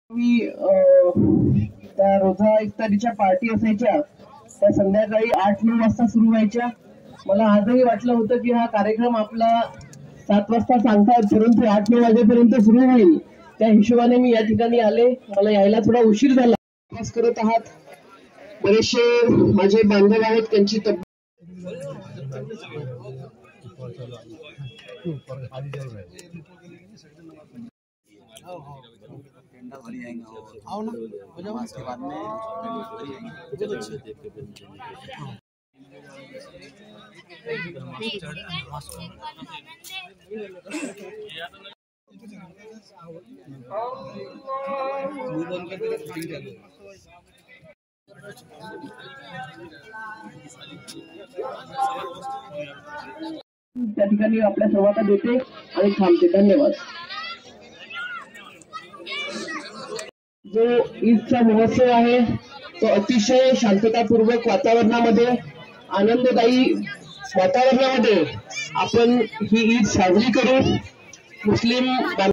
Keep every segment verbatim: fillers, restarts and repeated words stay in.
मी त्या रोजा इफ्तारीच्या पार्टी असायच्या त्या संध्याकाळी आठ नऊ वाजता सुरू व्हायच्या। मला आजही वाटलं होतं की हा कार्यक्रम आपला सात वाजता सांगतात, परंतु आठ नऊ वाजेपर्यंत सुरू होईल। त्या हिशोबाने मी या ठिकाणी आले। मला यायला थोडा उशीर झाला। प्रवास करत आहात, बरेचसे माझे बांधव आहेत, त्यांची तब्येत भरी जाएंगे आओ ना हो जाओ उसके बाद में बहुत अच्छे त्या ठिकाणी आपल्या सर्वांना देते आणि थांबते। धन्यवाद। जो ईदचा महोत्सव आहे तो अतिशय शांततापूर्वक वातावरणामध्ये, आनंददायी वातावरणामध्ये आपण ही ईद साजरी करू। मुस्लिम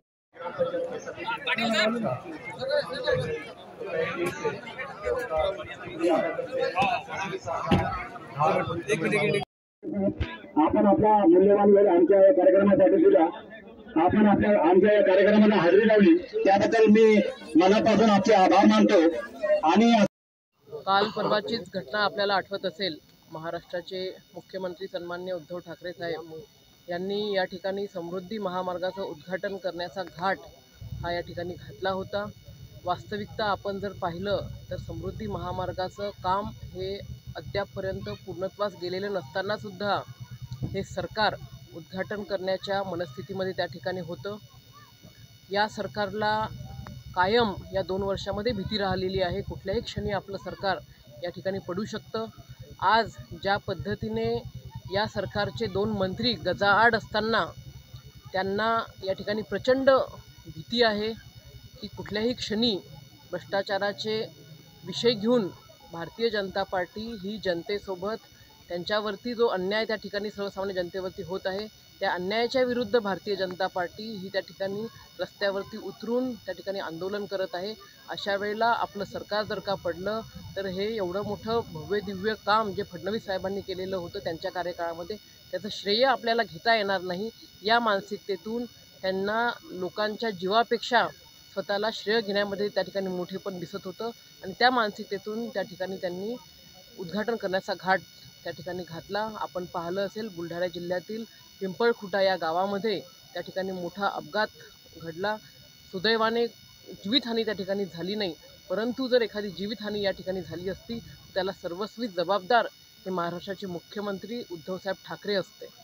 आपण आपला मूल्यवान वेळ आमच्या या कार्यक्रमासाठी दिला। आपण आपल्या आमच्या या कार्यक्रमाला हजेरी लावली त्याबद्दल मी मनापासून आपले आभार मानतो। आणि काल परवाचीच घटना आपल्याला आठवत असेल, महाराष्ट्राचे मुख्यमंत्री सन्माननीय उद्धव ठाकरे साहेब यांनी या ठिकाणी समृद्धी महामार्गाचं उद्घाटन करण्याचा घाट हा या ठिकाणी घातला होता। वास्तविकता आपण जर पाहिलं तर समृद्धी महामार्गाचं काम हे अद्यापपर्यंत पूर्णत्वास गेलेलं नसताना सुद्धा हे सरकार उद्घाटन करण्याच्या मनस्थितीमध्ये त्या ठिकाणी होतं। या सरकारला कायम या दोन वर्षामध्ये भीती राहिलेली आहे, कुठल्याही क्षणी आपलं सरकार या ठिकाणी पडू शकतं। आज ज्या पद्धतीने या सरकारचे दोन मंत्री गजाआड असताना त्यांना या ठिकाणी प्रचंड भीती आहे की कुठल्याही क्षणी भ्रष्टाचाराचे विषय घेऊन भारतीय जनता पार्टी ही जनतेसोबत त्यांच्यावरती जो अन्याय त्या ठिकाणी सर्वसामान्य जनतेवरती होत आहे त्या अन्यायाच्या विरुद्ध भारतीय जनता पार्टी ही त्या ठिकाणी रस्त्यावरती उतरून त्या ठिकाणी आंदोलन करत आहे। अशा वेळेला आपलं सरकार जर का पडलं तर हे एवढं मोठं भव्य दिव्य काम जे फडणवीस साहेबांनी केलेलं होतं त्यांच्या कार्यकाळामध्ये त्याचं श्रेय आपल्याला घेता येणार नाही। या मानसिकतेतून त्यांना लोकांच्या जीवापेक्षा स्वतःला श्रेय घेण्यामध्ये त्या ठिकाणी मोठेपण दिसत होतं आणि त्या मानसिकतेतून त्या ठिकाणी त्यांनी उद्घाटन करण्याचा घाट त्या ठिकाणी घातला। आपण पाहिलं असेल बुलढाणा जिल्ह्यातील पिंपळखुटा या गावामध्ये त्या ठिकाणी मोठा अपघात घडला। सुदैवाने जीवितहानी त्या ठिकाणी झाली नाही, परंतु जर एखादी जीवितहानी या ठिकाणी झाली असती त्याला सर्वस्वी जबाबदार हे महाराष्ट्राचे मुख्यमंत्री उद्धवसाहेब ठाकरे असते।